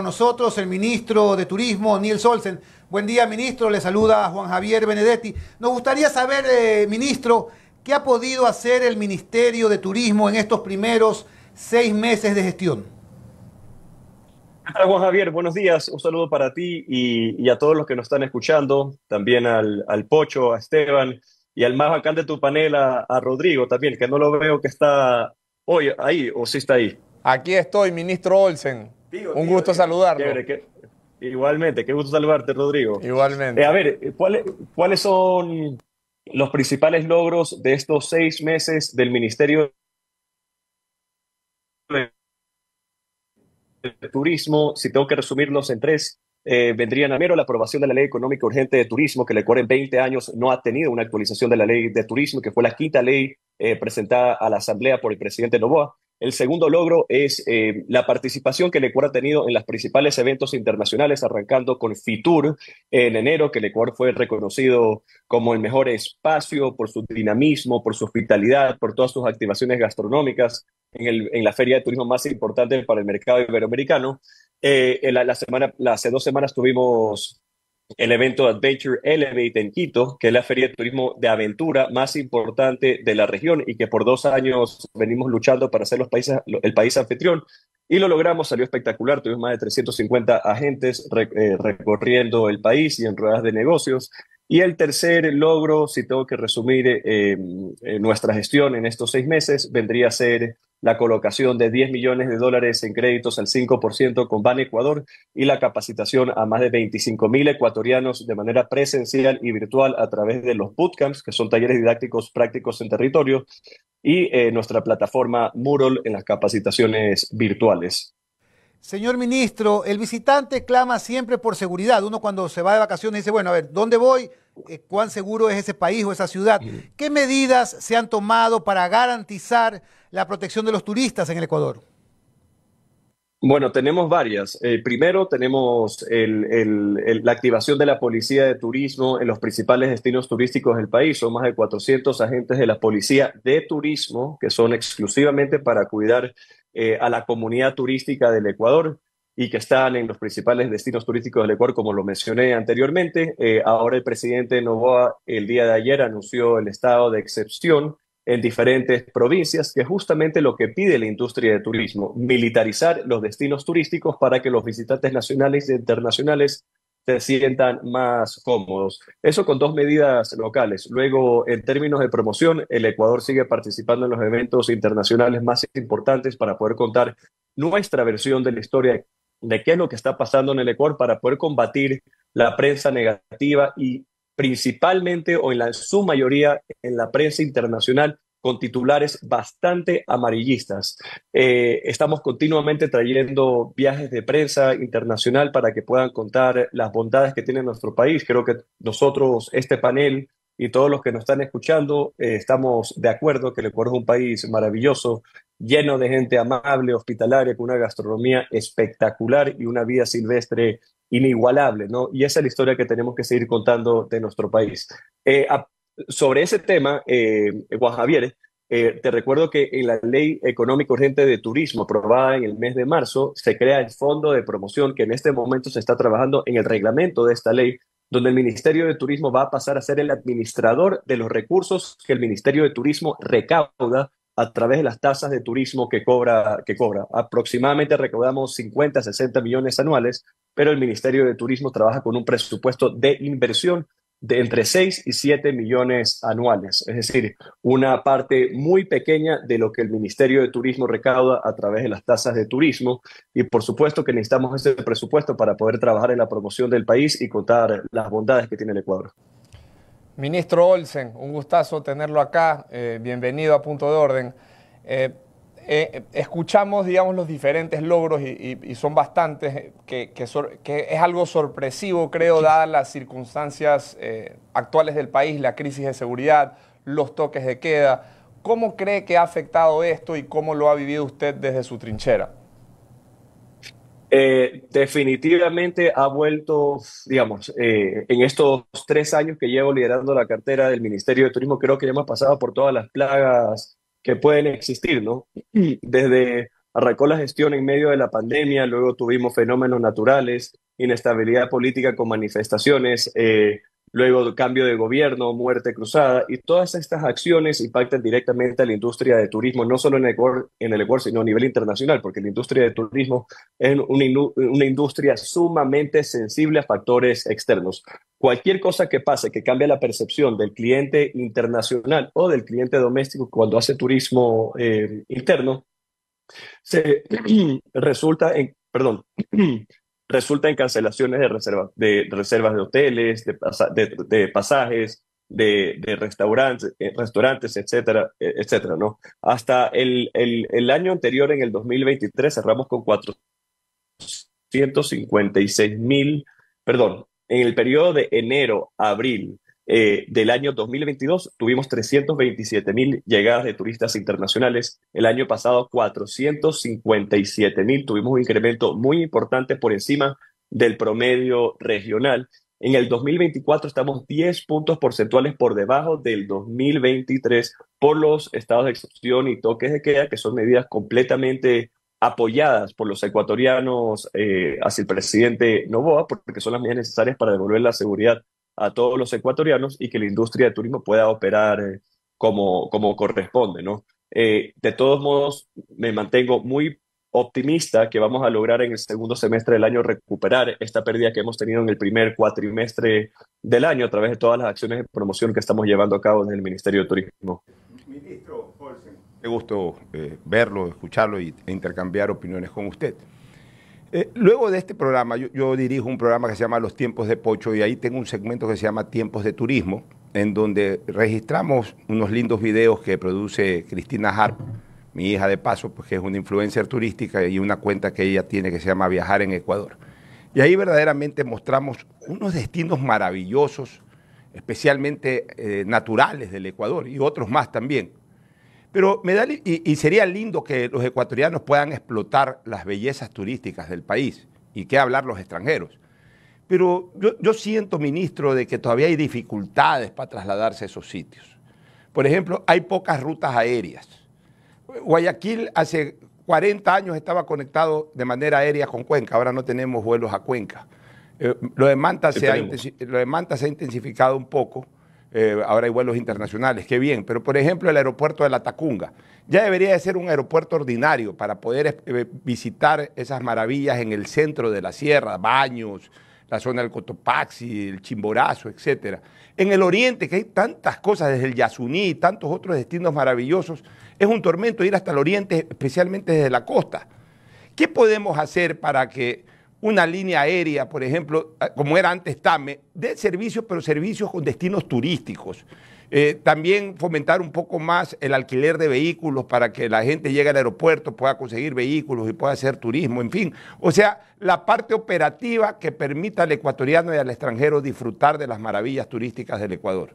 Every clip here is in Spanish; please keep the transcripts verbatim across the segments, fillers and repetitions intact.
nosotros el ministro de Turismo, Nils Olsen. Buen día, ministro. Le saluda Juan Javier Benedetti. Nos gustaría saber, eh, ministro, ¿qué ha podido hacer el Ministerio de Turismo en estos primeros seis meses de gestión? Hola Juan Javier, buenos días. Un saludo para ti y, y a todos los que nos están escuchando, también al, al Pocho, a Esteban y al más bacán de tu panel, a, a Rodrigo también, que no lo veo que está hoy ahí o sí está ahí. Aquí estoy, ministro Olsen. Tío, Un tío, gusto tío. saludarlo. Chévere, que, igualmente, qué gusto saludarte, Rodrigo. Eh, a Igualmente. ver, ¿cuáles, cuáles son los principales logros de estos seis meses del Ministerio de Turismo? Si tengo que resumirlos en tres, eh, vendrían a mero la aprobación de la Ley Económica Urgente de Turismo, que le en veinte años no ha tenido una actualización de la Ley de Turismo, que fue la quinta ley eh, presentada a la Asamblea por el presidente Noboa. El segundo logro es eh, la participación que el Ecuador ha tenido en los principales eventos internacionales, arrancando con FITUR en enero, que el Ecuador fue reconocido como el mejor espacio por su dinamismo, por su hospitalidad, por todas sus activaciones gastronómicas en, el, en la feria de turismo más importante para el mercado iberoamericano. Eh, la, la semana, la, hace dos semanas tuvimos el evento Adventure Elevate en Quito, que es la feria de turismo de aventura más importante de la región y que por dos años venimos luchando para ser los países, el país anfitrión. Y lo logramos, salió espectacular. Tuvimos más de trescientos cincuenta agentes re, eh, recorriendo el país y en ruedas de negocios. Y el tercer logro, si tengo que resumir eh, eh, nuestra gestión en estos seis meses, vendría a ser la colocación de diez millones de dólares en créditos al cinco por ciento con Ban Ecuador y la capacitación a más de veinticinco mil ecuatorianos de manera presencial y virtual a través de los bootcamps, que son talleres didácticos prácticos en territorio, y eh, nuestra plataforma Mural en las capacitaciones virtuales. Señor ministro, el visitante clama siempre por seguridad. Uno cuando se va de vacaciones dice, bueno, a ver, ¿dónde voy? Eh, ¿Cuán seguro es ese país o esa ciudad? ¿Qué medidas se han tomado para garantizar la protección de los turistas en el Ecuador? Bueno, tenemos varias. Eh, primero, tenemos el, el, el, la activación de la Policía de Turismo en los principales destinos turísticos del país. Son más de cuatrocientos agentes de la Policía de Turismo que son exclusivamente para cuidar eh, a la comunidad turística del Ecuador y que están en los principales destinos turísticos del Ecuador, como lo mencioné anteriormente. Eh, ahora el presidente Noboa el día de ayer anunció el estado de excepción en diferentes provincias, que es justamente lo que pide la industria de turismo, militarizar los destinos turísticos para que los visitantes nacionales e internacionales se sientan más cómodos. Eso con dos medidas locales. Luego, en términos de promoción, el Ecuador sigue participando en los eventos internacionales más importantes para poder contar nuestra versión de la historia de qué es lo que está pasando en el Ecuador para poder combatir la prensa negativa y principalmente o en la, su mayoría en la prensa internacional con titulares bastante amarillistas. Eh, estamos continuamente trayendo viajes de prensa internacional para que puedan contar las bondades que tiene nuestro país. Creo que nosotros, este panel y todos los que nos están escuchando, eh, estamos de acuerdo que el Ecuador es un país maravilloso, lleno de gente amable, hospitalaria, con una gastronomía espectacular y una vida silvestre inigualable, ¿no? Y esa es la historia que tenemos que seguir contando de nuestro país. Eh, a, sobre ese tema, eh, Juan Javier, eh, te recuerdo que en la Ley Económica Urgente de Turismo, aprobada en el mes de marzo, se crea el Fondo de Promoción, que en este momento se está trabajando en el reglamento de esta ley, donde el Ministerio de Turismo va a pasar a ser el administrador de los recursos que el Ministerio de Turismo recauda a través de las tasas de turismo que cobra, que cobra. Aproximadamente recaudamos cincuenta, sesenta millones anuales, pero el Ministerio de Turismo trabaja con un presupuesto de inversión de entre seis y siete millones anuales, es decir, una parte muy pequeña de lo que el Ministerio de Turismo recauda a través de las tasas de turismo, y por supuesto que necesitamos ese presupuesto para poder trabajar en la promoción del país y contar las bondades que tiene el Ecuador. Ministro Olsen, un gustazo tenerlo acá, eh, bienvenido a Punto de Orden. Eh, eh, escuchamos, digamos, los diferentes logros y, y, y son bastantes, que, que, sor, que es algo sorpresivo, creo, dadas las circunstancias eh, actuales del país, la crisis de seguridad, los toques de queda. ¿Cómo cree que ha afectado esto y cómo lo ha vivido usted desde su trinchera? Eh, definitivamente ha vuelto, digamos, eh, en estos tres años que llevo liderando la cartera del Ministerio de Turismo, creo que ya hemos pasado por todas las plagas que pueden existir, ¿no? Desde Arrancó la gestión en medio de la pandemia, luego tuvimos fenómenos naturales, inestabilidad política con manifestaciones, eh, luego cambio de gobierno, muerte cruzada, y todas estas acciones impactan directamente a la industria de turismo, no solo en el Ecuador, en el Ecuador, sino a nivel internacional, porque la industria de turismo es una, una industria sumamente sensible a factores externos. Cualquier cosa que pase, que cambie la percepción del cliente internacional o del cliente doméstico cuando hace turismo eh, interno, se resulta en, perdón, resulta en cancelaciones de reservas de, reservas de hoteles, de, pasa, de, de pasajes, de, de restaurantes, eh, restaurantes, etcétera, eh, etcétera, ¿no? Hasta el, el, el año anterior, en el dos mil veintitrés, cerramos con cuatrocientos cincuenta y seis mil, perdón, en el periodo de enero a abril eh, del año dos mil veintidós tuvimos trescientos veintisiete mil llegadas de turistas internacionales. El año pasado cuatrocientos cincuenta y siete mil. Tuvimos un incremento muy importante por encima del promedio regional. En el dos mil veinticuatro estamos diez puntos porcentuales por debajo del dos mil veintitrés por los estados de excepción y toques de queda, que son medidas completamente apoyadas por los ecuatorianos eh, hacia el presidente Noboa, porque son las medidas necesarias para devolver la seguridad a todos los ecuatorianos y que la industria de turismo pueda operar eh, como, como corresponde, ¿no? Eh, de todos modos, me mantengo muy optimista que vamos a lograr en el segundo semestre del año recuperar esta pérdida que hemos tenido en el primer cuatrimestre del año a través de todas las acciones de promoción que estamos llevando a cabo desde el Ministerio de Turismo. Ministro Olsen, qué gusto eh, verlo, escucharlo y, e intercambiar opiniones con usted. Eh, luego de este programa, yo, yo dirijo un programa que se llama Los Tiempos de Pocho y ahí tengo un segmento que se llama Tiempos de Turismo, en donde registramos unos lindos videos que produce Cristina Harp, mi hija de paso, pues, que es una influencer turística y una cuenta que ella tiene que se llama Viajar en Ecuador. Y ahí verdaderamente mostramos unos destinos maravillosos, especialmente eh, naturales del Ecuador y otros más también. Pero me da, y, y sería lindo que los ecuatorianos puedan explotar las bellezas turísticas del país y qué hablar los extranjeros. Pero yo, yo siento, ministro, de que todavía hay dificultades para trasladarse a esos sitios. Por ejemplo, hay pocas rutas aéreas. Guayaquil hace cuarenta años estaba conectado de manera aérea con Cuenca, ahora no tenemos vuelos a Cuenca. Eh, lo, de Manta se ha, lo de Manta se ha intensificado un poco. Eh, ahora hay vuelos internacionales, qué bien, pero por ejemplo el aeropuerto de La Tacunga ya debería de ser un aeropuerto ordinario para poder eh, visitar esas maravillas en el centro de la sierra, Baños, la zona del Cotopaxi, el Chimborazo, etcétera. En el oriente, que hay tantas cosas, desde el Yasuní y tantos otros destinos maravillosos, es un tormento ir hasta el oriente, especialmente desde la costa. ¿Qué podemos hacer para que una línea aérea, por ejemplo, como era antes TAME, dé servicios, pero servicios con destinos turísticos? Eh, también fomentar un poco más el alquiler de vehículos para que la gente llegue al aeropuerto, pueda conseguir vehículos y pueda hacer turismo, en fin. O sea, la parte operativa que permita al ecuatoriano y al extranjero disfrutar de las maravillas turísticas del Ecuador.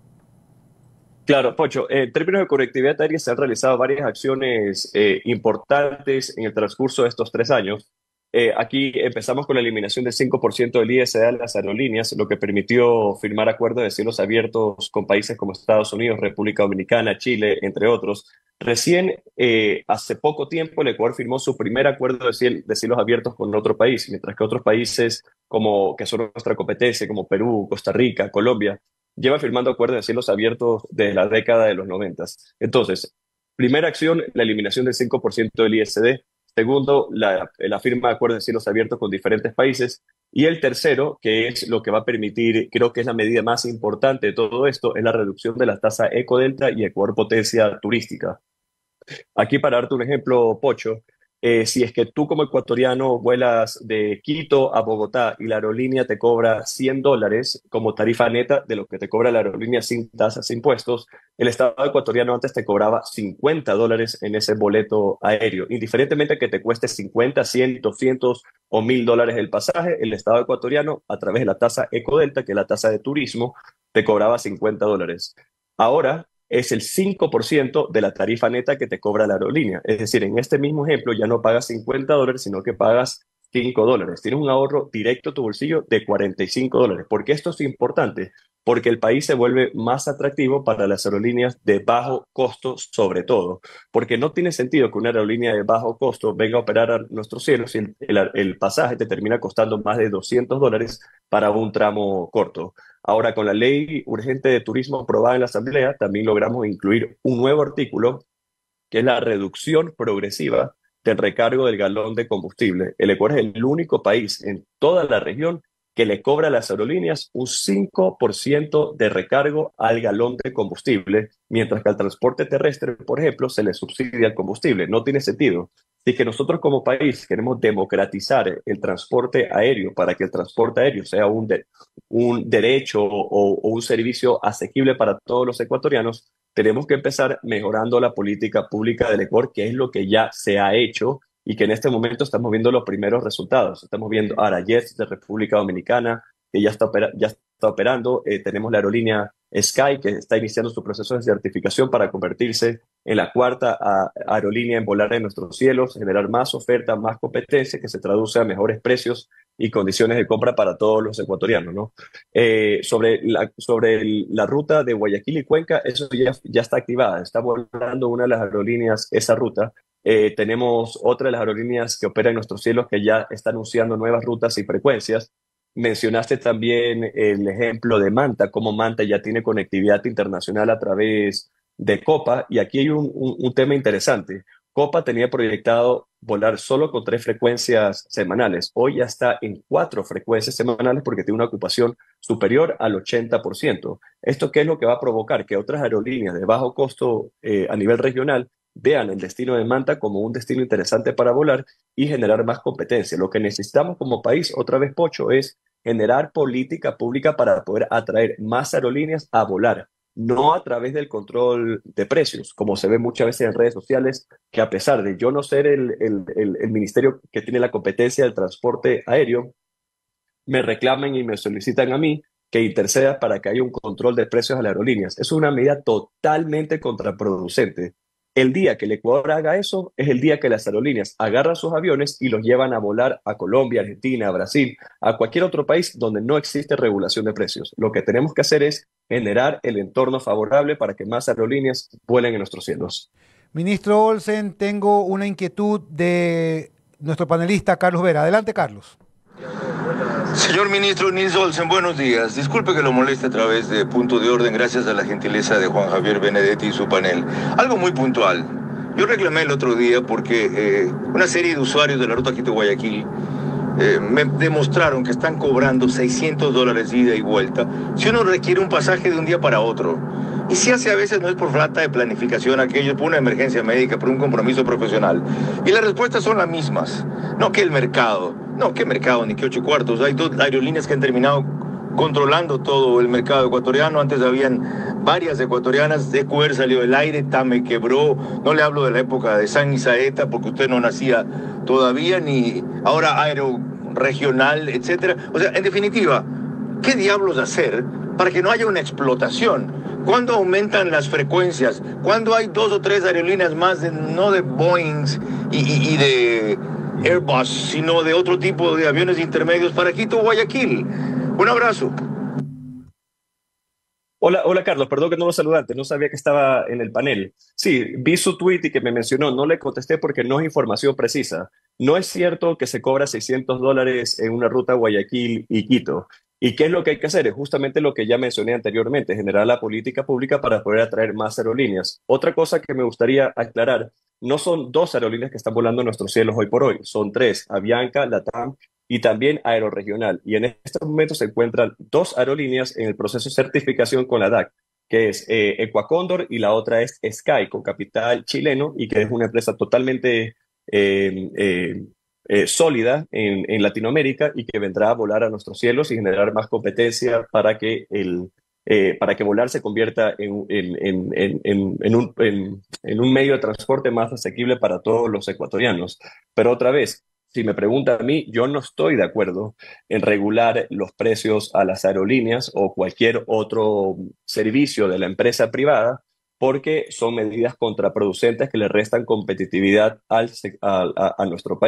Claro, Pocho, en términos de conectividad aérea se han realizado varias acciones eh, importantes en el transcurso de estos tres años. Eh, aquí empezamos con la eliminación del cinco por ciento del I S D a las aerolíneas, lo que permitió firmar acuerdos de cielos abiertos con países como Estados Unidos, República Dominicana, Chile, entre otros. Recién, eh, hace poco tiempo, el Ecuador firmó su primer acuerdo de, ciel, de cielos abiertos con otro país, mientras que otros países como, que son nuestra competencia, como Perú, Costa Rica, Colombia, llevan firmando acuerdos de cielos abiertos desde la década de los noventas. Entonces, primera acción, la eliminación del cinco por ciento del I S D. Segundo, la, la firma de acuerdos de cielos abiertos con diferentes países. Y el tercero, que es lo que va a permitir, creo que es la medida más importante de todo esto, es la reducción de la tasa Ecodelta y Ecuador Potencia Turística. Aquí, para darte un ejemplo, Pocho, eh, si es que tú como ecuatoriano vuelas de Quito a Bogotá y la aerolínea te cobra cien dólares como tarifa neta de lo que te cobra la aerolínea sin tasas e impuestos, el Estado ecuatoriano antes te cobraba cincuenta dólares en ese boleto aéreo. Indiferentemente que te cueste cincuenta, cien, doscientos o mil dólares el pasaje, el Estado ecuatoriano, a través de la tasa Ecodelta, que es la tasa de turismo, te cobraba cincuenta dólares. Ahora es el cinco por ciento de la tarifa neta que te cobra la aerolínea. Es decir, en este mismo ejemplo ya no pagas cincuenta dólares, sino que pagas cinco dólares. Tienes un ahorro directo a tu bolsillo de cuarenta y cinco dólares. ¿Por qué esto es importante? porque el país se vuelve más atractivo para las aerolíneas de bajo costo, sobre todo, porque no tiene sentido que una aerolínea de bajo costo venga a operar a nuestros cielos y el, el, el pasaje te termina costando más de doscientos dólares para un tramo corto. Ahora, con la ley urgente de turismo aprobada en la Asamblea, también logramos incluir un nuevo artículo que es la reducción progresiva del recargo del galón de combustible. El Ecuador es el único país en toda la región que le cobra a las aerolíneas un cinco por ciento de recargo al galón de combustible, mientras que al transporte terrestre, por ejemplo, se le subsidia el combustible. No tiene sentido. Si que nosotros como país queremos democratizar el transporte aéreo para que el transporte aéreo sea un, de, un derecho o, o un servicio asequible para todos los ecuatorianos, tenemos que empezar mejorando la política pública del Ecuador, que es lo que ya se ha hecho y que en este momento estamos viendo los primeros resultados. Estamos viendo Aerojets de República Dominicana, que ya está, opera, ya está operando. Eh, tenemos la aerolínea Sky, que está iniciando su proceso de certificación para convertirse en la cuarta a, aerolínea en volar en nuestros cielos, generar más oferta, más competencia, que se traduce a mejores precios y condiciones de compra para todos los ecuatorianos, ¿no? Eh, sobre la, sobre el, la ruta de Guayaquil y Cuenca, eso ya, ya está activada. Está volando una de las aerolíneas esa ruta. Eh, tenemos otra de las aerolíneas que opera en nuestros cielos que ya está anunciando nuevas rutas y frecuencias. Mencionaste también el ejemplo de Manta, cómo Manta ya tiene conectividad internacional a través de Copa, y aquí hay un, un, un tema interesante. Copa tenía proyectado volar solo con tres frecuencias semanales. Hoy ya está en cuatro frecuencias semanales porque tiene una ocupación superior al ochenta por ciento. ¿Esto qué es lo que va a provocar? Que otras aerolíneas de bajo costo eh, a nivel regional vean el destino de Manta como un destino interesante para volar y generar más competencia. Lo que necesitamos como país, otra vez, Pocho, es generar política pública para poder atraer más aerolíneas a volar, no a través del control de precios, como se ve muchas veces en redes sociales, que a pesar de yo no ser el, el, el, el ministerio que tiene la competencia del transporte aéreo, me reclamen y me solicitan a mí que interceda para que haya un control de precios a las aerolíneas. Es una medida totalmente contraproducente. El día que el Ecuador haga eso es el día que las aerolíneas agarran sus aviones y los llevan a volar a Colombia, Argentina, Brasil, a cualquier otro país donde no existe regulación de precios. Lo que tenemos que hacer es generar el entorno favorable para que más aerolíneas vuelen en nuestros cielos. Ministro Olsen, tengo una inquietud de nuestro panelista Carlos Vera. Adelante, Carlos. Señor ministro Nils Olsen, buenos días. Disculpe que lo moleste a través de Punto de Orden, gracias a la gentileza de Juan Javier Benedetti y su panel. Algo muy puntual. Yo reclamé el otro día porque eh, una serie de usuarios de la ruta Quito-Guayaquil eh, me demostraron que están cobrando seiscientos dólares ida y vuelta si uno requiere un pasaje de un día para otro. Y si hace a veces no es por falta de planificación aquello, por una emergencia médica, por un compromiso profesional. Y las respuestas son las mismas. No que el mercado, no que mercado ni que ocho cuartos. Hay dos aerolíneas que han terminado controlando todo el mercado ecuatoriano. Antes habían varias ecuatorianas, E Q R salió del aire, TAME quebró. No le hablo de la época de San Isaeta porque usted no nacía todavía, ni ahora Aero Regional, etcétera. O sea, en definitiva, ¿qué diablos hacer para que no haya una explotación? ¿Cuándo aumentan las frecuencias? ¿Cuándo hay dos o tres aerolíneas más, de, no de Boeing y, y, y de Airbus, sino de otro tipo de aviones intermedios para Quito o Guayaquil? Un abrazo. Hola, hola Carlos, perdón que no lo saludé antes, no sabía que estaba en el panel. Sí, vi su tweet y que me mencionó, no le contesté porque no es información precisa. No es cierto que se cobra seiscientos dólares en una ruta Guayaquil y Quito. ¿Y qué es lo que hay que hacer? Es justamente lo que ya mencioné anteriormente, generar la política pública para poder atraer más aerolíneas. Otra cosa que me gustaría aclarar, no son dos aerolíneas que están volando en nuestros cielos hoy por hoy, son tres, Avianca, LATAM y también Aeroregional. Y en estos momentos se encuentran dos aerolíneas en el proceso de certificación con la D A C, que es eh, Ecuacóndor y la otra es Sky, con capital chileno y que es una empresa totalmente eh, eh, eh, sólida en, en Latinoamérica y que vendrá a volar a nuestros cielos y generar más competencia para que el Eh, para que volar se convierta en, en, en, en, en, un, en, en un medio de transporte más asequible para todos los ecuatorianos. Pero otra vez, si me pregunta a mí, yo no estoy de acuerdo en regular los precios a las aerolíneas o cualquier otro servicio de la empresa privada, porque son medidas contraproducentes que le restan competitividad al, a, a, a nuestro país.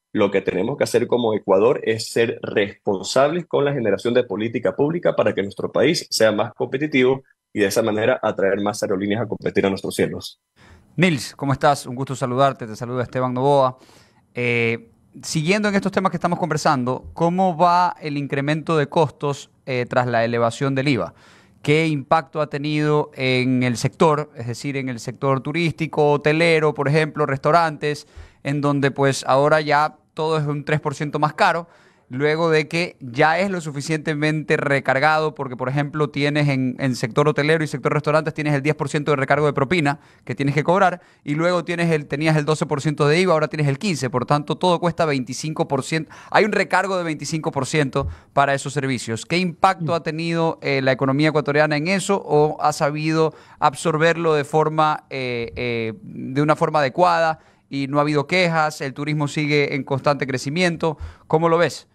Lo que tenemos que hacer como Ecuador es ser responsables con la generación de política pública para que nuestro país sea más competitivo y de esa manera atraer más aerolíneas a competir a nuestros cielos. Nils, ¿cómo estás? Un gusto saludarte, te saluda Esteban Novoa. Eh, siguiendo en estos temas que estamos conversando, ¿cómo va el incremento de costos eh, tras la elevación del I V A? ¿Qué impacto ha tenido en el sector, es decir, en el sector turístico, hotelero, por ejemplo, restaurantes, en donde pues ahora ya todo es un tres por ciento más caro, luego de que ya es lo suficientemente recargado, porque por ejemplo tienes en, en sector hotelero y sector restaurantes tienes el diez por ciento de recargo de propina que tienes que cobrar, y luego tienes el, tenías el doce por ciento de I V A, ahora tienes el quince por ciento, por tanto todo cuesta veinticinco por ciento, hay un recargo de veinticinco por ciento para esos servicios. ¿Qué impacto ha tenido eh, la economía ecuatoriana en eso, o ha sabido absorberlo de forma eh, eh, de una forma adecuada y no ha habido quejas, el turismo sigue en constante crecimiento? ¿Cómo lo ves?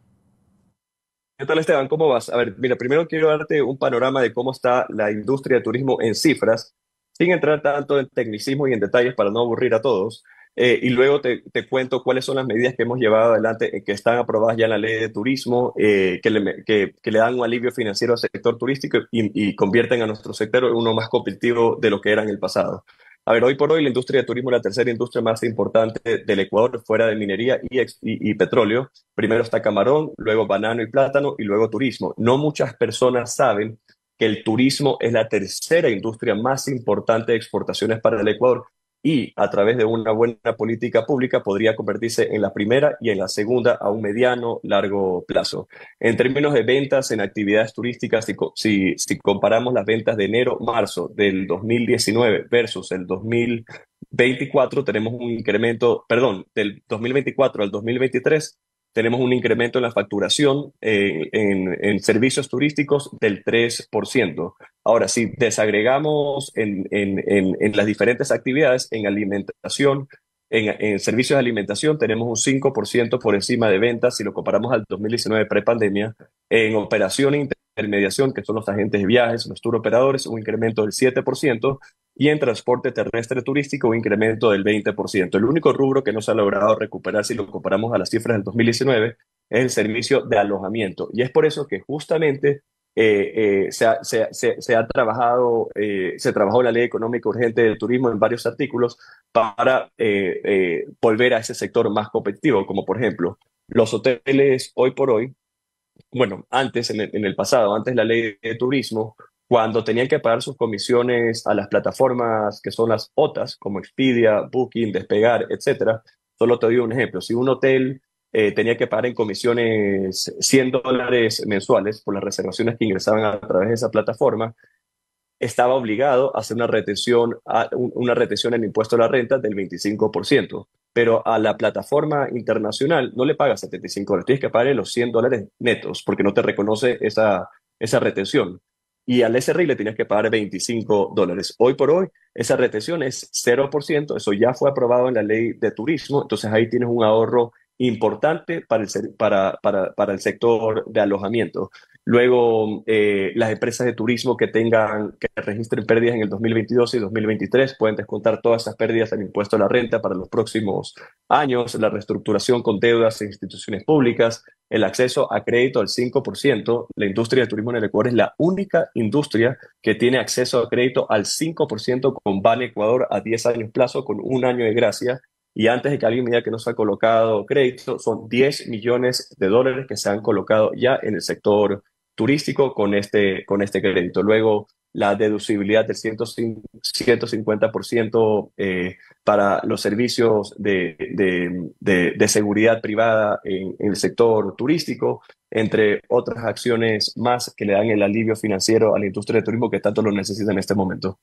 ¿Qué tal, Esteban? ¿Cómo vas? A ver, mira, primero quiero darte un panorama de cómo está la industria de turismo en cifras, sin entrar tanto en tecnicismo y en detalles para no aburrir a todos. Eh, y luego te, te cuento cuáles son las medidas que hemos llevado adelante, eh, que están aprobadas ya en la ley de turismo, eh, que, le, que, que le dan un alivio financiero al sector turístico y, y convierten a nuestro sector en uno más competitivo de lo que era en el pasado. A ver, hoy por hoy la industria de turismo es la tercera industria más importante del Ecuador, fuera de minería y, ex, y, y petróleo. Primero está camarón, luego banano y plátano, y luego turismo. No muchas personas saben que el turismo es la tercera industria más importante de exportaciones para el Ecuador, y a través de una buena política pública podría convertirse en la primera y en la segunda a un mediano, largo plazo. En términos de ventas en actividades turísticas, si, si, si comparamos las ventas de enero-marzo del dos mil diecinueve versus el dos mil veinticuatro, tenemos un incremento, perdón, del dos mil veinticuatro al dos mil veintitrés, tenemos un incremento en la facturación eh, en, en servicios turísticos del tres por ciento. Ahora, si desagregamos en, en, en, en las diferentes actividades, en alimentación, en, en servicios de alimentación, tenemos un cinco por ciento por encima de ventas si lo comparamos al dos mil diecinueve prepandemia. En operación e intermediación, que son los agentes de viajes, los tour operadores, un incremento del siete por ciento. Y en transporte terrestre turístico, un incremento del veinte por ciento. El único rubro que no se ha logrado recuperar si lo comparamos a las cifras del dos mil diecinueve es el servicio de alojamiento. Y es por eso que justamente eh, eh, se, ha, se, se, se ha trabajado, eh, se trabajó la ley económica urgente del turismo en varios artículos para eh, eh, volver a ese sector más competitivo, como por ejemplo los hoteles hoy por hoy. Bueno, antes, en el, en el pasado, antes la ley de turismo, cuando tenían que pagar sus comisiones a las plataformas que son las O T As, como Expedia, Booking, Despegar, etcétera. Solo te doy un ejemplo. Si un hotel eh, tenía que pagar en comisiones cien dólares mensuales por las reservaciones que ingresaban a través de esa plataforma, estaba obligado a hacer una retención, a, una retención en el impuesto a la renta del veinticinco por ciento. Pero a la plataforma internacional no le pagas setenta y cinco dólares, tienes que pagarle los cien dólares netos porque no te reconoce esa, esa retención. Y al S R I le tienes que pagar veinticinco dólares. Hoy por hoy esa retención es cero por ciento, eso ya fue aprobado en la ley de turismo, entonces ahí tienes un ahorro importante para el, para, para, para el sector de alojamiento. Luego, eh, las empresas de turismo que tengan, que registren pérdidas en el dos mil veintidós y dos mil veintitrés pueden descontar todas esas pérdidas en impuesto a la renta para los próximos años, la reestructuración con deudas en instituciones públicas, el acceso a crédito al cinco por ciento. La industria de turismo en el Ecuador es la única industria que tiene acceso a crédito al cinco por ciento con Ban Ecuador a diez años plazo, con un año de gracia. Y antes de que alguien me diga que no se ha colocado crédito, son diez millones de dólares que se han colocado ya en el sector turístico con este, con este crédito. Luego, la deducibilidad del ciento cincuenta por ciento eh, para los servicios de, de, de, de seguridad privada en, en el sector turístico, entre otras acciones más que le dan el alivio financiero a la industria de turismo que tanto lo necesita en este momento.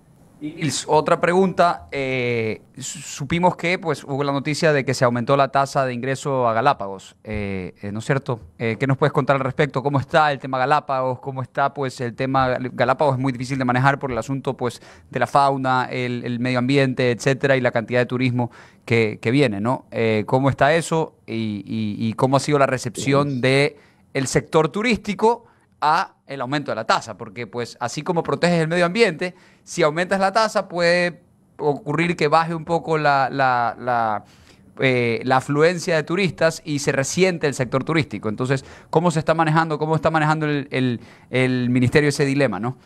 Y otra pregunta, eh, supimos que pues hubo la noticia de que se aumentó la tasa de ingreso a Galápagos, eh, eh, ¿no es cierto? Eh, ¿Qué nos puedes contar al respecto? ¿Cómo está el tema Galápagos? ¿Cómo está pues el tema? Galápagos es muy difícil de manejar por el asunto pues de la fauna, el, el medio ambiente, etcétera, y la cantidad de turismo que, que viene, ¿no? Eh, ¿Cómo está eso y, y, y cómo ha sido la recepción de el sector turístico a el aumento de la tasa? Porque pues así como proteges el medio ambiente, si aumentas la tasa puede ocurrir que baje un poco la, la, la eh, la afluencia de turistas y se resiente el sector turístico. Entonces, ¿cómo se está manejando, cómo está manejando el, el, el ministerio ese dilema, ¿no?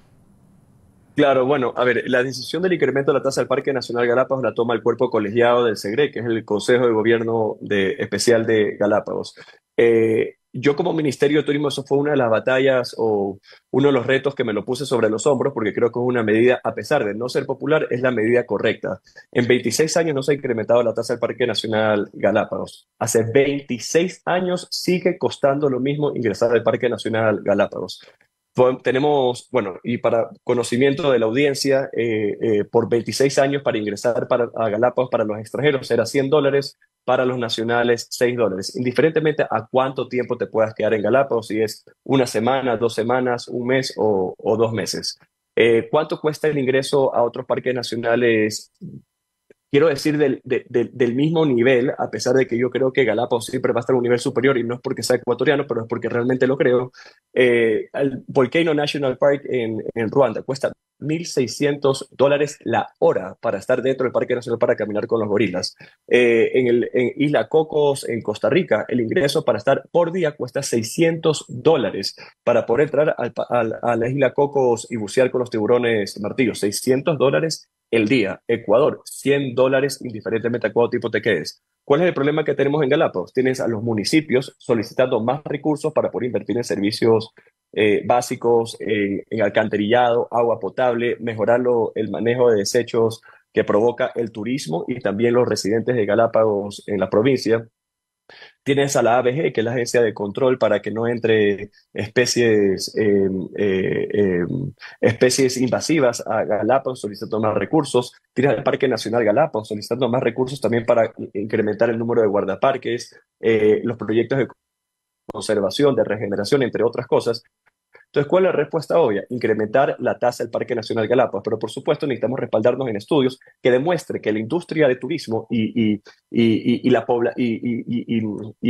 Claro, bueno, a ver, la decisión del incremento de la tasa del Parque Nacional Galápagos la toma el cuerpo colegiado del SEGRE, que es el Consejo de Gobierno de, Especial de Galápagos. Eh, yo como Ministerio de Turismo, eso fue una de las batallas o uno de los retos que me lo puse sobre los hombros, porque creo que es una medida, a pesar de no ser popular, es la medida correcta. En veintiséis años no se ha incrementado la tasa del Parque Nacional Galápagos. Hace veintiséis años sigue costando lo mismo ingresar al Parque Nacional Galápagos. Tenemos, bueno, y para conocimiento de la audiencia, eh, eh, por veintiséis años para ingresar para, a Galápagos para los extranjeros era cien dólares, para los nacionales seis dólares, indiferentemente a cuánto tiempo te puedas quedar en Galápagos, si es una semana, dos semanas, un mes o, o dos meses. Eh, ¿Cuánto cuesta el ingreso a otros parques nacionales? Quiero decir del, de, de, del mismo nivel, a pesar de que yo creo que Galápagos siempre va a estar a un nivel superior, y no es porque sea ecuatoriano, pero es porque realmente lo creo. Eh, el Volcano National Park en, en Ruanda cuesta mil seiscientos dólares la hora para estar dentro del Parque Nacional para caminar con los gorilas. Eh, en, el, en Isla Cocos, en Costa Rica, el ingreso para estar por día cuesta seiscientos dólares para poder entrar al, al, a la Isla Cocos y bucear con los tiburones martillos. seiscientos dólares el día. Ecuador, cien dólares indiferentemente a cuánto tipo te quedes. ¿Cuál es el problema que tenemos en Galápagos? Tienes a los municipios solicitando más recursos para poder invertir en servicios eh, básicos, eh, en alcantarillado, agua potable, mejorar lo, el manejo de desechos que provoca el turismo y también los residentes de Galápagos en la provincia. Tienes a la A B G, que es la agencia de control para que no entre especies, eh, eh, eh, especies invasivas a Galápagos, solicitando más recursos. Tienes al Parque Nacional Galápagos, solicitando más recursos también para incrementar el número de guardaparques, eh, los proyectos de conservación, de regeneración, entre otras cosas. Entonces, ¿cuál es la respuesta obvia? Incrementar la tasa del Parque Nacional Galápagos, pero por supuesto necesitamos respaldarnos en estudios que demuestren que la industria de turismo y, y, y, y, la pobla y, y, y,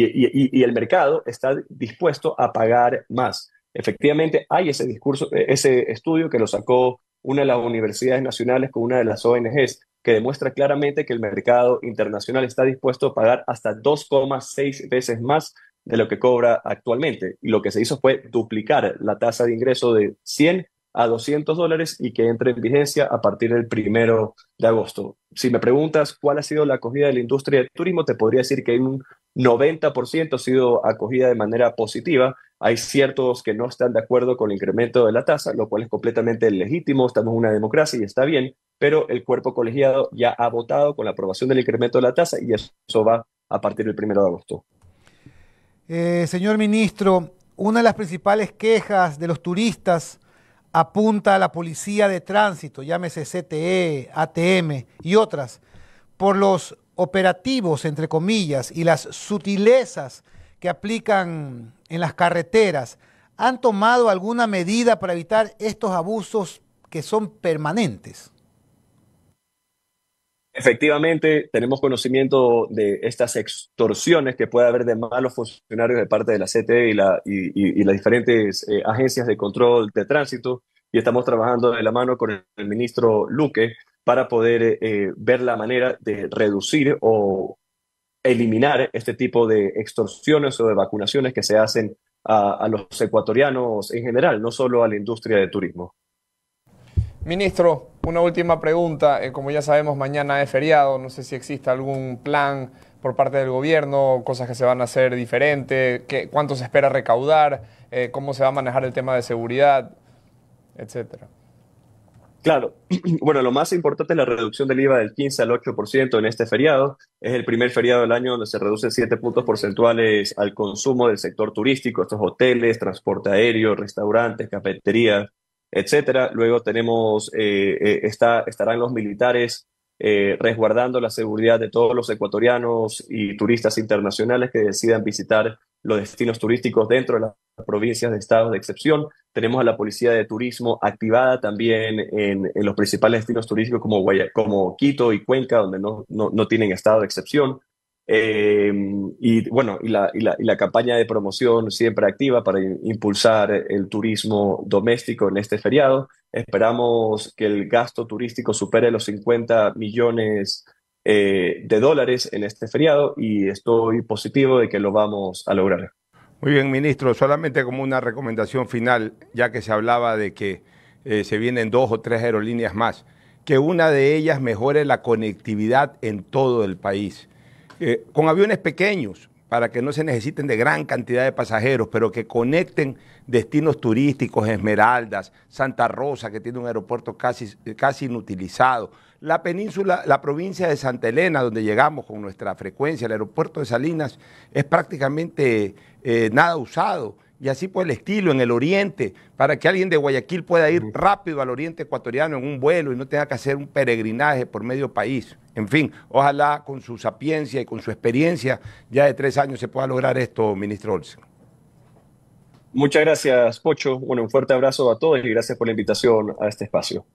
y, y el mercado está dispuesto a pagar más. Efectivamente, hay ese discurso, ese estudio que lo sacó una de las universidades nacionales con una de las O N Ges, que demuestra claramente que el mercado internacional está dispuesto a pagar hasta dos coma seis veces más de lo que cobra actualmente. Y lo que se hizo fue duplicar la tasa de ingreso de cien a doscientos dólares y que entre en vigencia a partir del primero de agosto. Si me preguntas cuál ha sido la acogida de la industria del turismo, te podría decir que un noventa por ciento ha sido acogida de manera positiva. Hay ciertos que no están de acuerdo con el incremento de la tasa, lo cual es completamente legítimo, estamos en una democracia y está bien, pero el cuerpo colegiado ya ha votado con la aprobación del incremento de la tasa y eso va a partir del primero de agosto. Eh, señor ministro, una de las principales quejas de los turistas apunta a la policía de tránsito, llámese C T E, A T M y otras, por los operativos, entre comillas, y las sutilezas que aplican en las carreteras. ¿Han tomado alguna medida para evitar estos abusos que son permanentes? Efectivamente, tenemos conocimiento de estas extorsiones que puede haber de malos funcionarios de parte de la C T E y, la, y, y, y las diferentes eh, agencias de control de tránsito, y estamos trabajando de la mano con el, el ministro Luque para poder eh, ver la manera de reducir o eliminar este tipo de extorsiones o de vacunaciones que se hacen a, a los ecuatorianos en general, no solo a la industria de turismo. Ministro, una última pregunta. Eh, como ya sabemos, mañana es feriado. No sé si existe algún plan por parte del gobierno, cosas que se van a hacer diferente, qué, cuánto se espera recaudar, eh, cómo se va a manejar el tema de seguridad, etcétera. Claro, bueno, lo más importante es la reducción del I V A del quince al ocho por ciento en este feriado. Es el primer feriado del año donde se reducen siete puntos porcentuales al consumo del sector turístico, estos hoteles, transporte aéreo, restaurantes, cafeterías, etcétera. Luego tenemos, eh, eh, está, estarán los militares eh, resguardando la seguridad de todos los ecuatorianos y turistas internacionales que decidan visitar los destinos turísticos dentro de las provincias de estados de excepción. Tenemos a la Policía de Turismo activada también en, en los principales destinos turísticos como, Guaya, como Quito y Cuenca, donde no, no, no tienen estado de excepción. Eh, y bueno, y la, y, la, y la campaña de promoción siempre activa para impulsar el turismo doméstico en este feriado. Esperamos que el gasto turístico supere los cincuenta millones eh, de dólares en este feriado y estoy positivo de que lo vamos a lograr. Muy bien, ministro. Solamente como una recomendación final, ya que se hablaba de que eh, se vienen dos o tres aerolíneas más, que una de ellas mejore la conectividad en todo el país, eh, con aviones pequeños, para que no se necesiten de gran cantidad de pasajeros, pero que conecten destinos turísticos, Esmeraldas, Santa Rosa, que tiene un aeropuerto casi, casi inutilizado, la península, la provincia de Santa Elena, donde llegamos con nuestra frecuencia, el aeropuerto de Salinas es prácticamente eh, nada usado, y así por el estilo, en el oriente, para que alguien de Guayaquil pueda ir rápido al oriente ecuatoriano en un vuelo y no tenga que hacer un peregrinaje por medio país. En fin, ojalá con su sapiencia y con su experiencia ya de tres años se pueda lograr esto, ministro Olsen. Muchas gracias, Pocho. Bueno, un fuerte abrazo a todos y gracias por la invitación a este espacio.